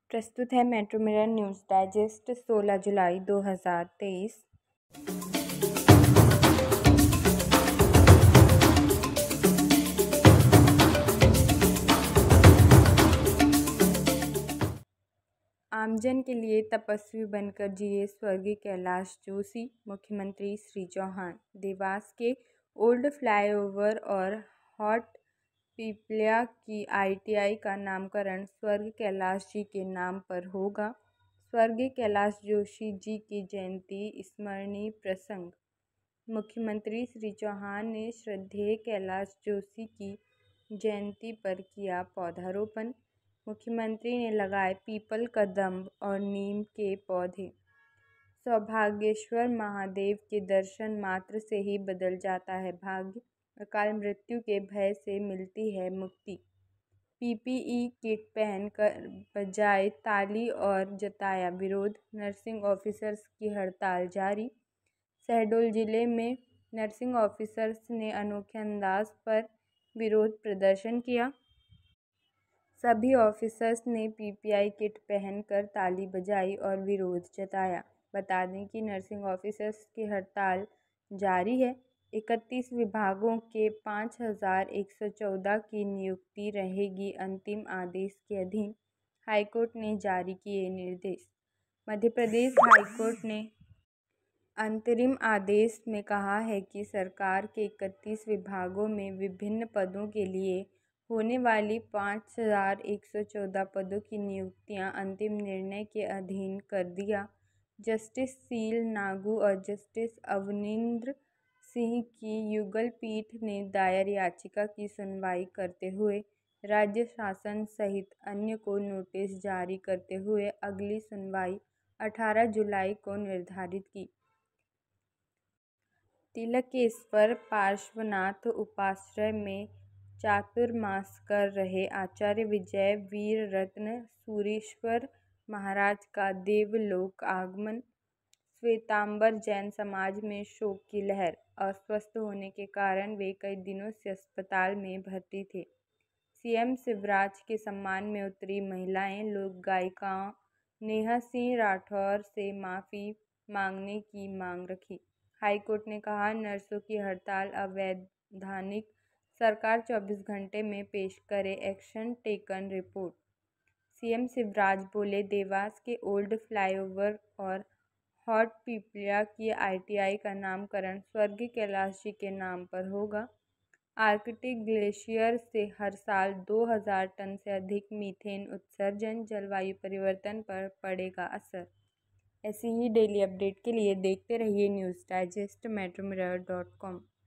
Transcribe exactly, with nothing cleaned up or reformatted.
प्रस्तुत है metro mirror news digest सोलह जुलाई दो हज़ार तेईस। आमजन के लिए तपस्वी बनकर जिए स्वर्गीय कैलाश जोशी। मुख्यमंत्री श्री चौहान देवास के ओल्ड फ्लाईओवर और हॉट पिपल्या की आई टी आई का नामकरण स्वर्गीय कैलाश जी के नाम पर होगा। स्वर्गीय कैलाश जोशी जी की जयंती स्मरणीय प्रसंग। मुख्यमंत्री श्री चौहान ने श्रद्धेय कैलाश जोशी की जयंती पर किया पौधारोपण। मुख्यमंत्री ने लगाए पीपल, कदम्ब और नीम के पौधे। सौभाग्येश्वर महादेव के दर्शन मात्र से ही बदल जाता है भाग्य, अकाल मृत्यु के भय से मिलती है मुक्ति। पी पी ई किट पहनकर बजाए ताली और जताया विरोध। नर्सिंग ऑफिसर्स की हड़ताल जारी। शहडोल जिले में नर्सिंग ऑफिसर्स ने अनोखे अंदाज पर विरोध प्रदर्शन किया। सभी ऑफिसर्स ने पी पी ई किट पहनकर ताली बजाई और विरोध जताया। बता दें कि नर्सिंग ऑफिसर्स की हड़ताल जारी है। इकतीस विभागों के पाँच हज़ार एक सौ चौदह की नियुक्ति रहेगी अंतिम आदेश के अधीन। हाईकोर्ट ने जारी किए निर्देश। मध्य प्रदेश हाईकोर्ट ने अंतरिम आदेश में कहा है कि सरकार के इकतीस विभागों में विभिन्न पदों के लिए होने वाली पाँच हज़ार एक सौ चौदह पदों की नियुक्तियां अंतिम निर्णय के अधीन कर दिया। जस्टिस शील नागू और जस्टिस अवनींद्र सिंह की युगल पीठ ने दायर याचिका की सुनवाई करते हुए राज्य शासन सहित अन्य को नोटिस जारी करते हुए अगली सुनवाई अठारह जुलाई को निर्धारित की। तिलकेश्वर पार्श्वनाथ उपाश्रय में चातुर्मास कर रहे आचार्य विजय वीर रत्न सूरीश्वर महाराज का देवलोक आगमन। श्वेतांबर जैन समाज में शोक की लहर। अस्वस्थ होने के कारण वे कई दिनों से अस्पताल में भर्ती थे। सी एम शिवराज के सम्मान में उतरी महिलाएं। लोक गायिका नेहा सिंह राठौर से माफ़ी मांगने की मांग रखी। हाईकोर्ट ने कहा, नर्सों की हड़ताल अवैधानिक, सरकार चौबीस घंटे में पेश करे action taken report. C M Shivraj बोले, देवास के ओल्ड फ्लाईओवर और हॉट पिपल्या की आई टी आई का नामकरण स्वर्गीय कैलाश जी के नाम पर होगा। आर्कटिक ग्लेशियर से हर साल दो हज़ार टन से अधिक मीथेन उत्सर्जन। जलवायु परिवर्तन पर पड़ेगा असर। ऐसी ही डेली अपडेट के लिए देखते रहिए news digest Metro Mirror dot com.